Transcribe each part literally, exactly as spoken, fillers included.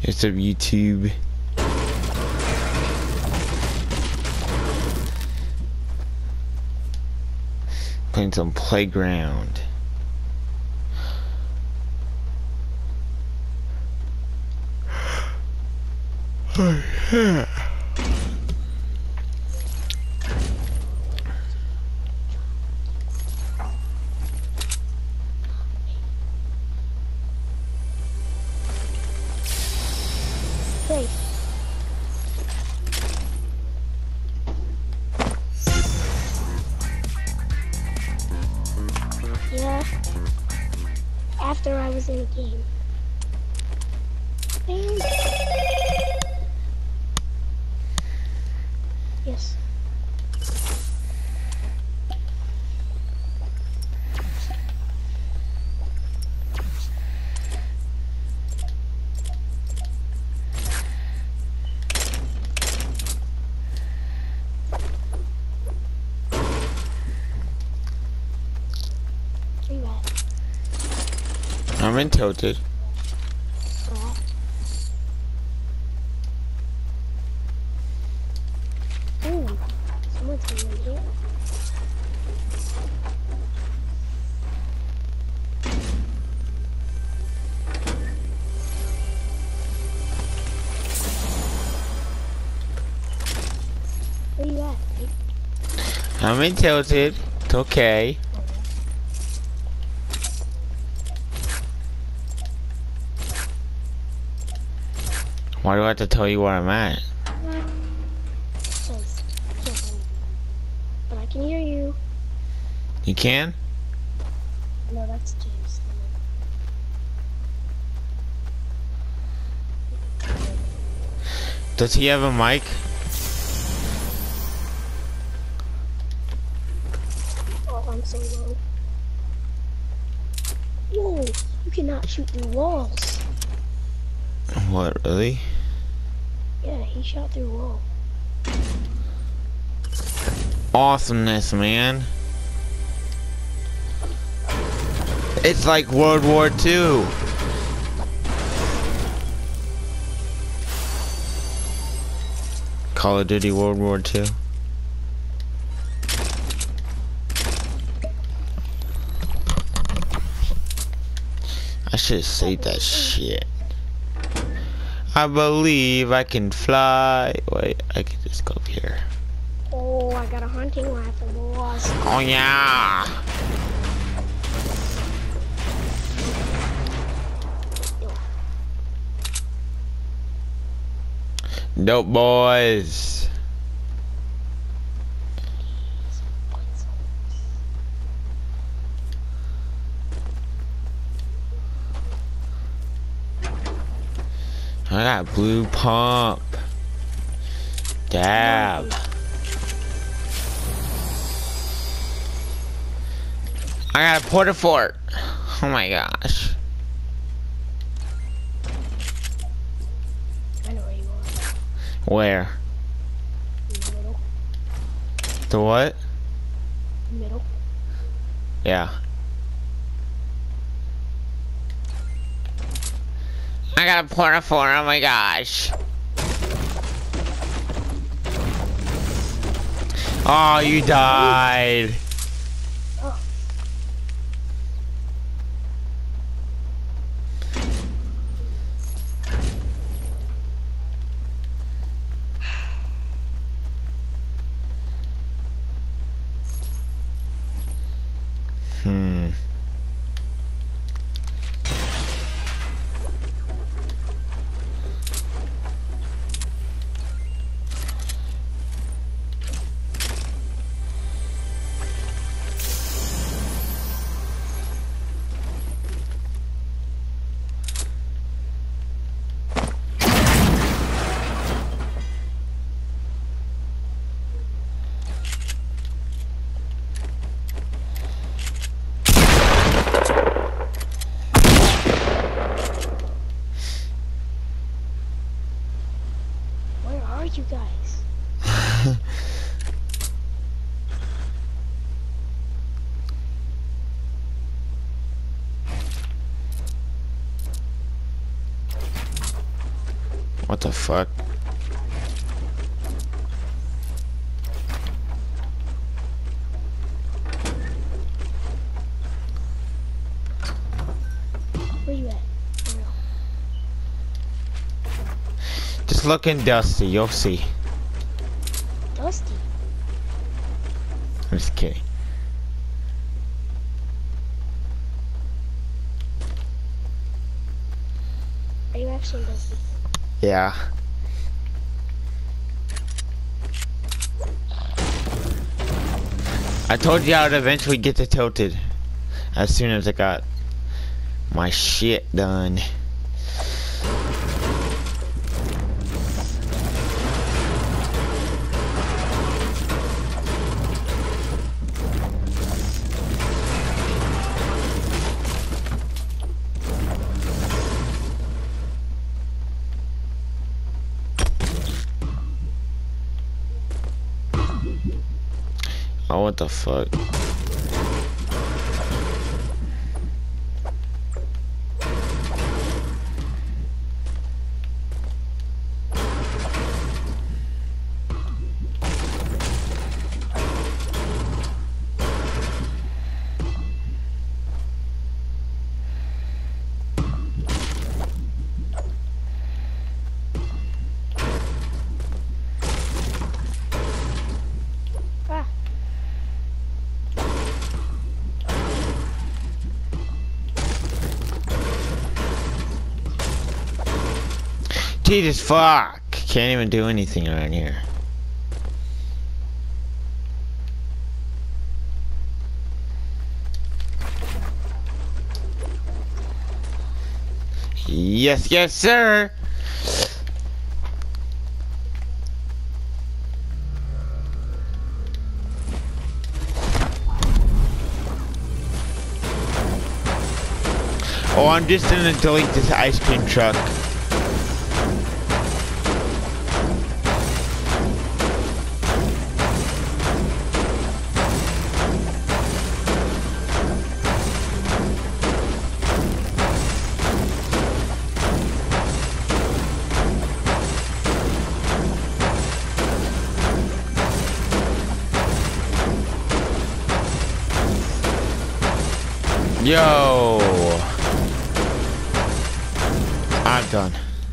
It's a YouTube. Playing some Playground. Oh yeah. Hey. Yeah. After I was in the game. And... Yes. Where you at? I'm in Tilted. Alright. Ooh, someone's coming in here. Where you at, babe? I'm in Tilted. It's okay. Why do I have to tell you where I'm at? Says, can't find you. But I can hear you. You can? No, that's James. Does he have a mic? Oh, I'm so low. Whoa, you cannot shoot through walls. What, really? Yeah, he shot through a wall. Awesomeness, man. It's like World War Two. Call of Duty World War Two. I should save that shit. I believe I can fly. Wait, I can just go up here. Oh, I got a hunting rifle, boys. Oh yeah. Dope boys. I got blue pump. Dab. I got a porta fort. Oh my gosh. I know where you are. Where? In the middle. The what? Middle. Yeah. I got a porta fort. Oh my gosh. Oh, you died. Oh. Hmm. Where are you guys? What the fuck? Where you at? For real. Just look in Dusty, you'll see. Dusty. I'm just kidding. Are you actually Dusty? Yeah. I told you I would eventually get to Tilted as soon as I got my shit done. Oh, what the fuck? Ah. Jesus fuck! Can't even do anything around here. Yes, yes, sir! Oh, I'm just gonna delete this ice cream truck. Yo! I'm done.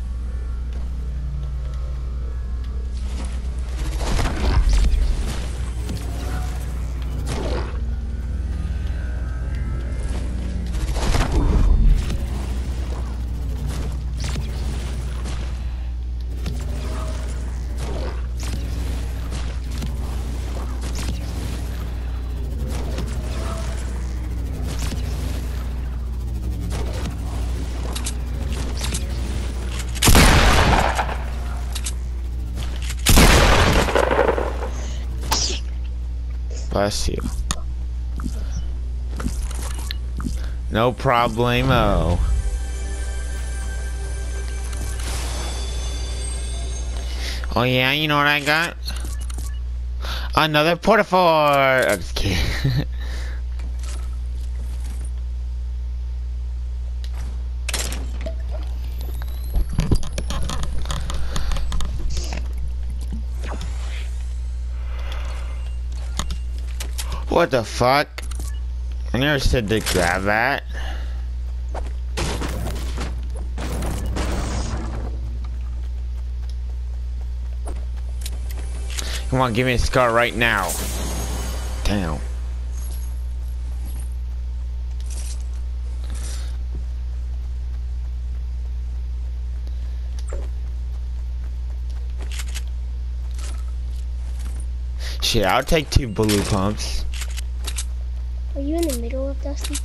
Bless you. No problemo. Oh yeah, you know what I got? Another porta-fort! I'm just kidding. What the fuck? I never said to grab that. Come on, give me a scar right now. Damn. Shit, I'll take two blue pumps. Are you in the middle of Dusty?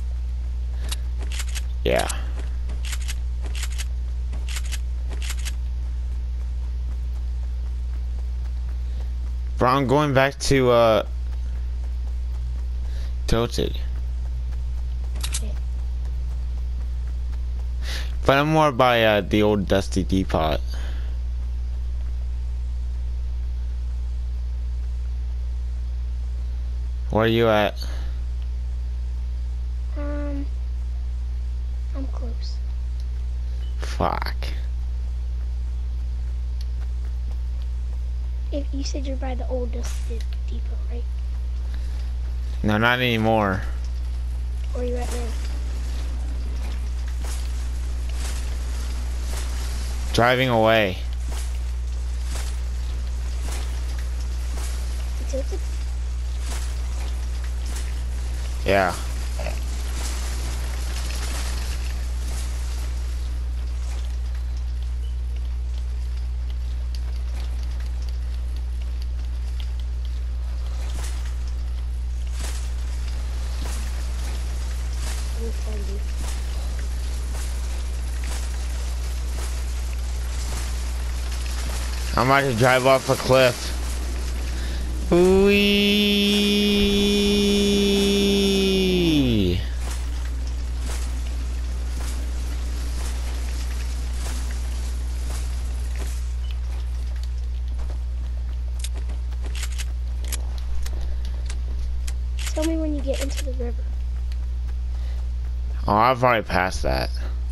Yeah. Bro, I'm going back to, uh... Tilted. Okay. But I'm more by, uh, the old Dusty Depot. Where are you at? Um, I'm close. Fuck. If you said you're by the oldest depot, right? No, not anymore. Where are you at now? Driving away. You tilted? Yeah. Let me find you. I'm about to drive off a cliff. Wee. Tell me when you get into the river. Oh, I've already passed that.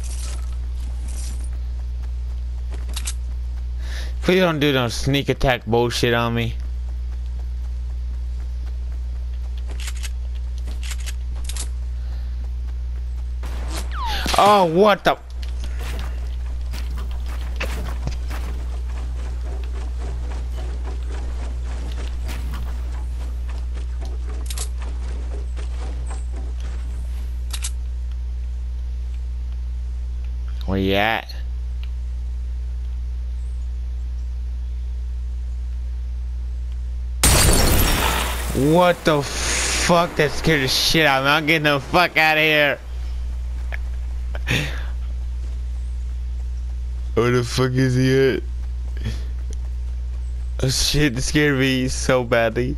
Please don't do no sneak attack bullshit on me. Oh, what the? Where you at? What the fuck? That scared the shit out of me. I'm getting the fuck out of here. Where the fuck is he at? Oh shit, that scared me so badly.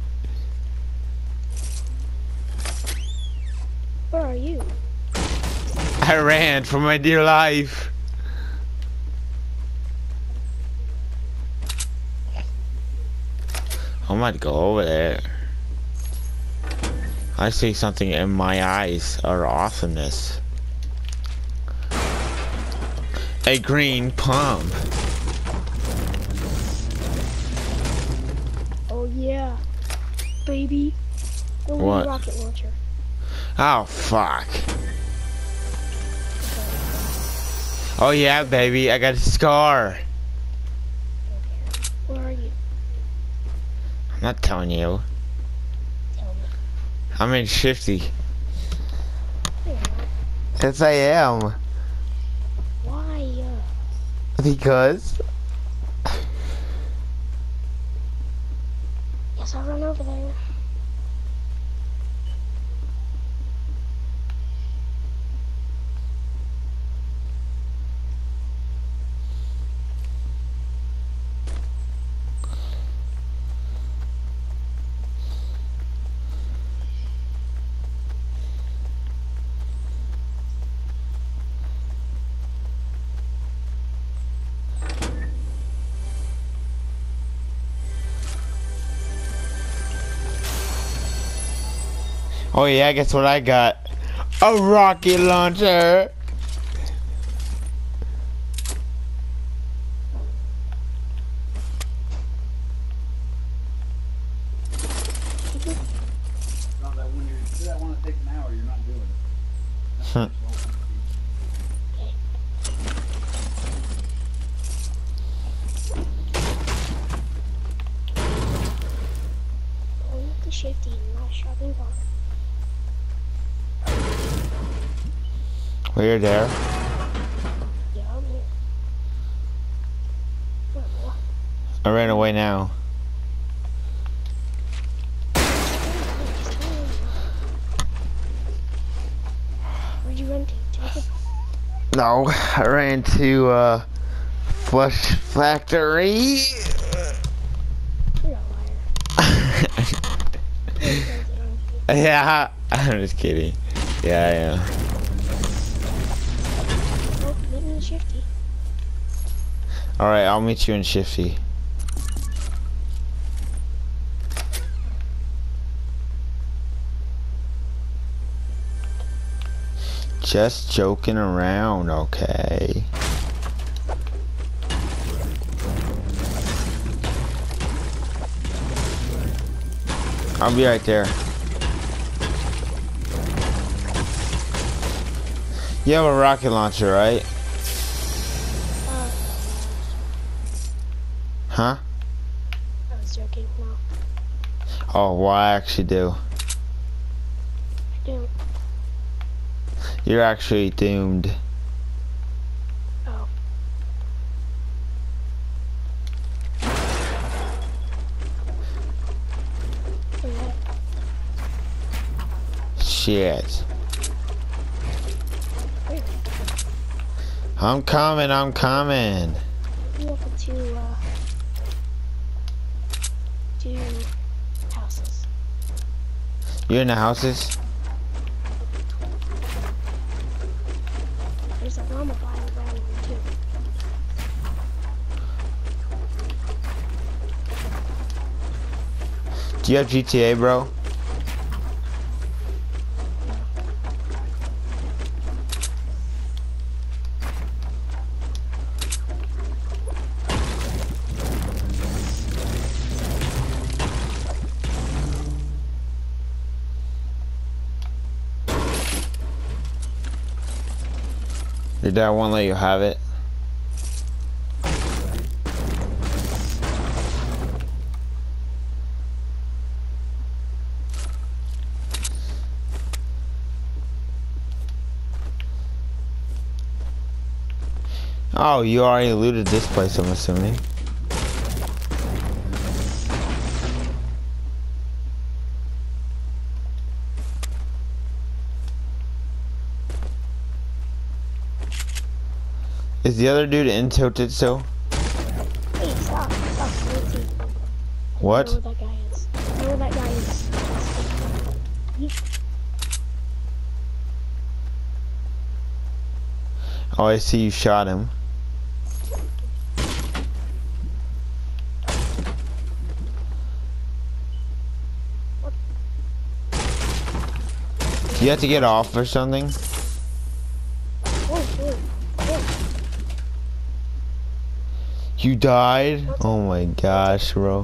Where are you? I ran for my dear life. I might go over there. I see something in my eyes of awesomeness. A green pump. Oh yeah, baby. The little What? rocket launcher. Oh fuck. Oh yeah, baby, I got a scar. Where are you? I'm not telling you. Tell me. I'm in Shifty. No, you're not. Yes, I am. Why? Uh, Because. Yes, I'll run over there. Oh yeah, guess what I got? A rocket launcher. Not that when you do that one that takes an hour, you're not doing it. Huh. Going with the Shifty in my shopping cart. We're there. Yeah, I'm here. Where am I? I ran away now. Where'd you run to? Jacob? No, I ran to uh, Flush Factory. You're a liar. You're a liar. Yeah, I'm just kidding. Yeah, I am. Oh, meet me in Shifty. Alright, I'll meet you in Shifty. Just joking around, okay? I'll be right there. You have a rocket launcher, right? Uh, Huh? I was joking. No, Oh, well, I actually do. I do. You're actually doomed. Oh. For what? Shit. Wait, I'm coming, I'm coming. you have two, uh, two houses. You're in the houses? There's a llama flying around one too. Do you have G T A, bro? Your dad won't let you have it. Oh, you already looted this place, I'm assuming. Is the other dude in tilted still? Wait, stop, stop, wait, What? I know where that guy is. I know where that guy is. Yeet. Oh, I see you shot him. Do you have to get off or something? Oh, oh, oh. You died? Oh my gosh, bro.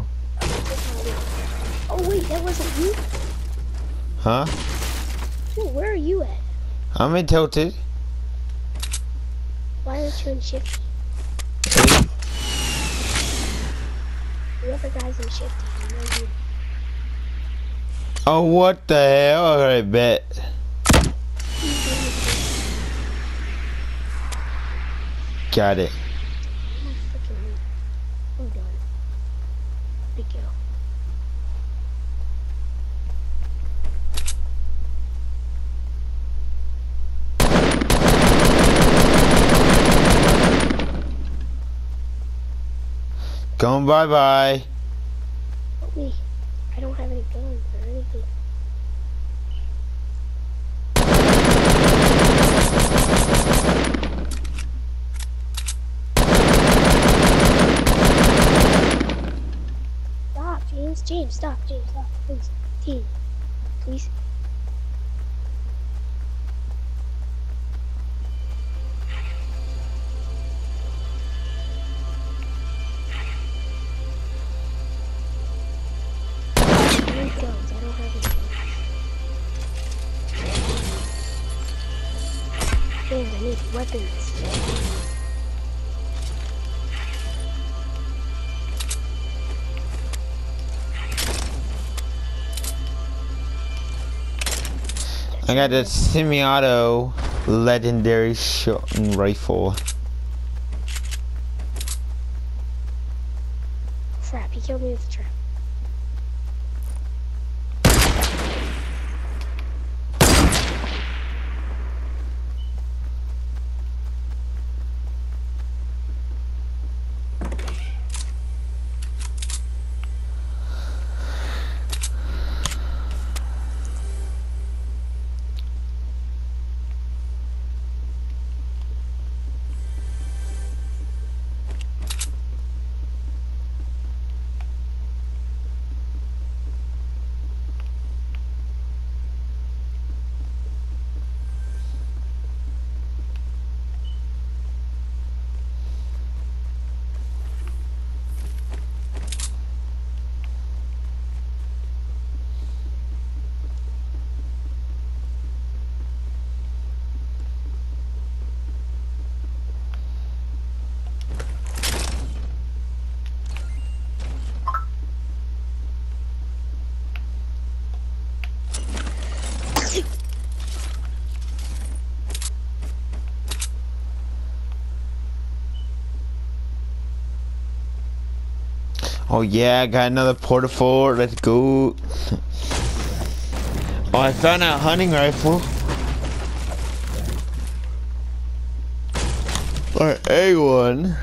Oh wait, that wasn't you? Huh? Dude, where are you at? I'm in tilted. Why aren't you in shifty? The other guy's in shifty. You know you. Oh, what the hell? I bet. Got it. I'm freaking. I'm done. Big kill. Going bye bye. Help me. I don't have any guns or anything. Stop, James. James, stop. James, stop. Please. Team. Please. I need guns. I don't have any guns. James, I need weapons. I got the semi-auto legendary shotgun rifle. Crap, he killed me with a trap. Oh yeah, I got another porta fort. Let's go. Oh, I found a hunting rifle. Or A one.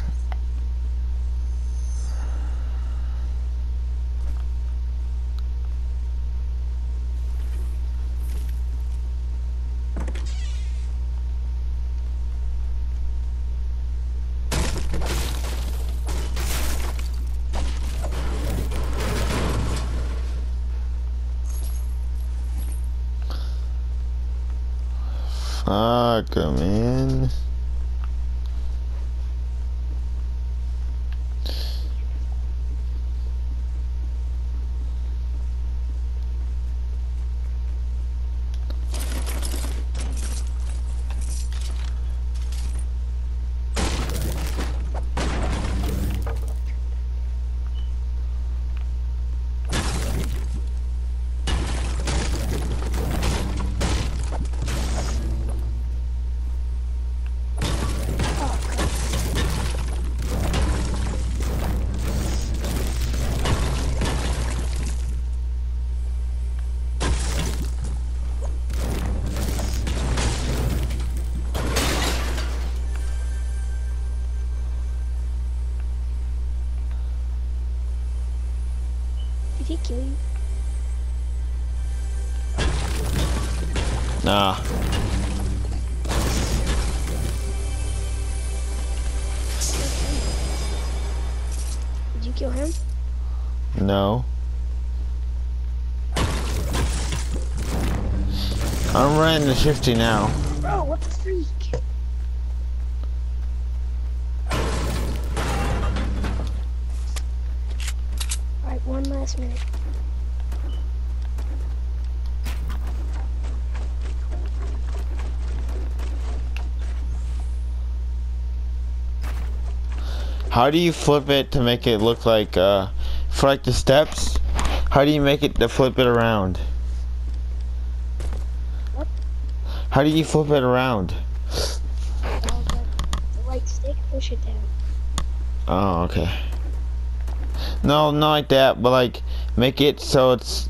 Fuck, man. Did he kill you? Nah. Did you kill him? No. I'm running the shifty now. Bro, what the freak? Alright, one last minute. How do you flip it to make it look like, uh, for like the steps? How do you make it to flip it around? What? How do you flip it around? Uh, the, the right stick, push it down. Oh, okay. No, not like that, but like, make it so it's,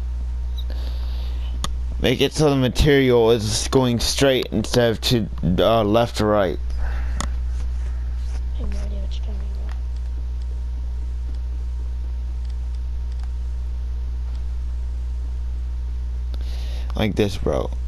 make it so the material is going straight instead of to, uh, left to right. I have no idea what you're talking about. Like this, bro.